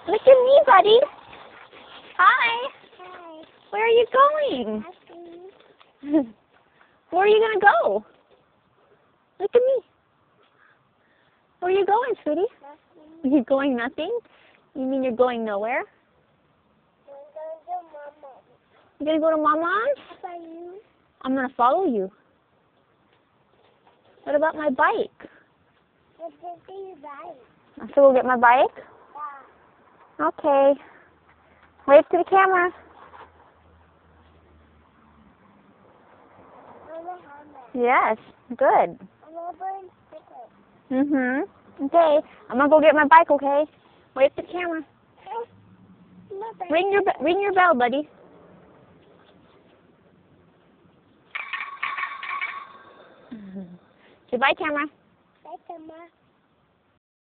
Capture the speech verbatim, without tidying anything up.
Look at me, buddy. Hi. Hi. Where are you going? Nothing. Where are you going to go? Look at me. Where are you going, sweetie? Nothing. You're going nothing? You mean you're going nowhere? I'm going to Mama. You're going to go to Mama's? How about you? I'm going to follow you. What about my bike? What did you buy? So we'll get my bike? Yeah. Okay. Wave to the camera. I'm a helmet. Yes. Good. I'm a burn sticker. Mm-hmm. Okay. I'm going to go get my bike, okay? Wave to the camera. My burn Ring your, be- ring your bell, buddy. Say bye, camera. sticker.